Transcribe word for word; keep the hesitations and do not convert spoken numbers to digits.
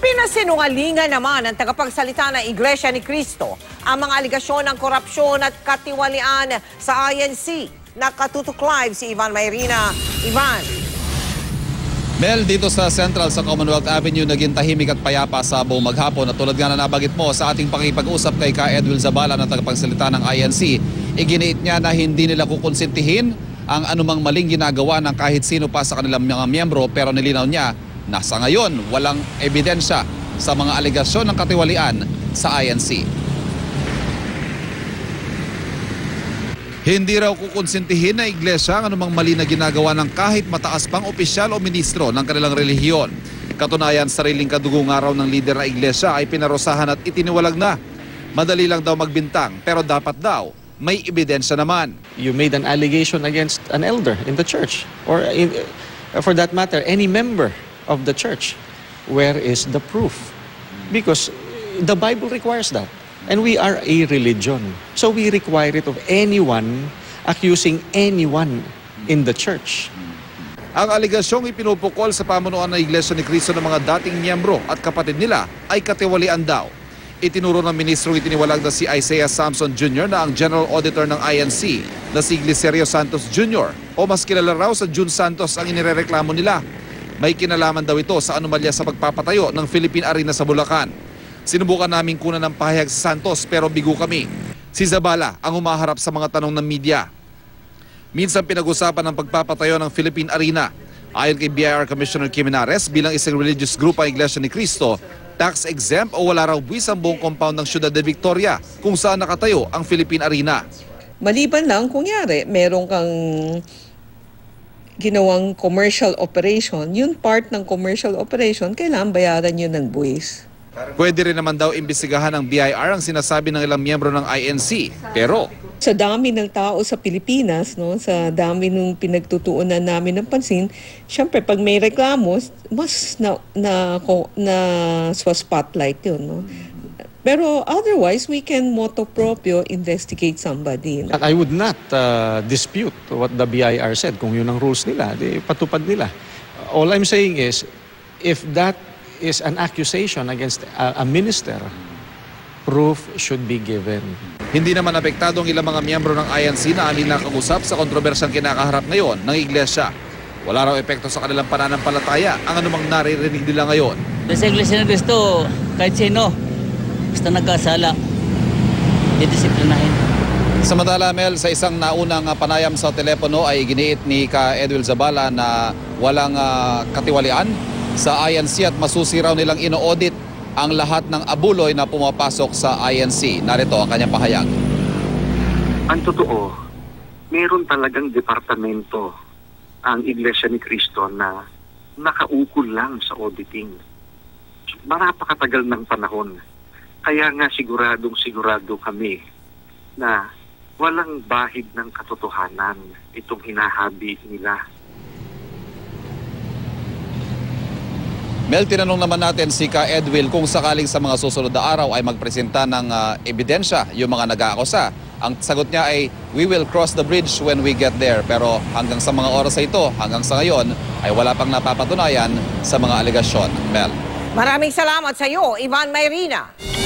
Pinasinungalingan naman ng tagapagsalita ng Iglesia ni Cristo ang mga aligasyon ng korupsyon at katiwalian sa I N C. Nakatutok live si Ivan Mayrina. Ivan. Mel, dito sa Central sa Commonwealth Avenue, naging tahimik at payapa sa buong maghapon. At tulad nga na nabagit mo sa ating pakipag-usap kay Ka Edwil Zabala na tagapagsalita ng I N C, iginiit niya na hindi nila kukonsintihin ang anumang maling ginagawa ng kahit sino pa sa kanilang mga miyembro, pero nilinaw niya na sa ngayon walang ebidensya sa mga aligasyon ng katiwalian sa I N C. Hindi raw kukonsintihin na iglesia ang anumang mali na ginagawa ng kahit mataas pang opisyal o ministro ng kanilang relihiyon. Katunayan, sariling kadugo nga raw ng lider na iglesia ay pinarosahan at itiniwalag na. Madali lang daw magbintang, pero dapat daw may ebidensya naman. You made an allegation against an elder in the church, or in, for that matter, any member of the church. Where is the proof? Because the Bible requires that. And we are a religion. So we require it of anyone accusing anyone in the church. Ang aligasyong ipinupukol sa pamunuan ng Iglesia ni Cristo ng mga dating miyembro at kapatid nila ay katiwalian daw. Itinuro ng ministrong itiniwalag na si Isaiah Samson Junior na ang General Auditor ng I N C na si Glicerio Santos Junior o mas kilala raw sa June Santos ang inirereklamo nila. May kinalaman daw ito sa anomalya sa pagpapatayo ng Philippine Arena sa Bulacan. Sinubukan naming kunan ng pahayag sa Santos pero bigo kami. Si Zabala ang humaharap sa mga tanong ng media. Minsan pinag-usapan ng pagpapatayo ng Philippine Arena. Ayon kay B I R Commissioner Kim Menares, bilang isang religious group ang Iglesia ni Cristo, tax exempt o wala raw buwis ang buong compound ng Ciudad de Victoria kung saan nakatayo ang Philippine Arena. Maliban lang kung yari, meron kang ginawang commercial operation, yun part ng commercial operation, kailangan bayaran yun ng buwis. Pwede rin naman daw imbestigahan ng B I R ang sinasabi ng ilang miyembro ng I N C. Pero sa dami ng tao sa Pilipinas, no, sa dami ng pinagtutuunan namin ng pansin, syempre pag may reklamo, mas na na, na sa spotlight yun. No? Pero otherwise, we can motu proprio investigate somebody. No? I would not uh, dispute what the B I R said. Kung yun ang rules nila, di patupad nila. All I'm saying is, if that is an accusation against a, a minister, proof should be given. Hindi naman apektado ang ilang mga miyembro ng I N C na aming nakausap sa kontrobersyang kinakaharap ngayon ng iglesia. Wala raw epekto sa kanilang pananampalataya ang anumang naririnig nila ngayon. Sa Iglesia ng Cristo, kahit sino, basta nagkasala, didisiplinahin. Samantala, Mel, sa isang naunang panayam sa telepono ay giniit ni Ka Edwil Zabala na walang uh, katiwalian sa I N C at masusi raw nilang ino-audit ang lahat ng abuloy na pumapasok sa I N C. Narito ang kanyang pahayag. Ang totoo, meron talagang departamento ang Iglesia ni Cristo na nakaukol lang sa auditing. Marapakatagal ng panahon. Kaya nga siguradong sigurado kami na walang bahid ng katotohanan itong hinahabi nila. Mel, tinanong naman natin si Ka Edwil kung sakaling sa mga susunod na araw ay magpresenta ng uh, ebidensya yung mga nag-aakusa. Ang sagot niya ay, we will cross the bridge when we get there. Pero hanggang sa mga oras na ito, hanggang sa ngayon, ay wala pang napapatunayan sa mga aligasyon. Mel. Maraming salamat sa iyo, Ivan Mayrina.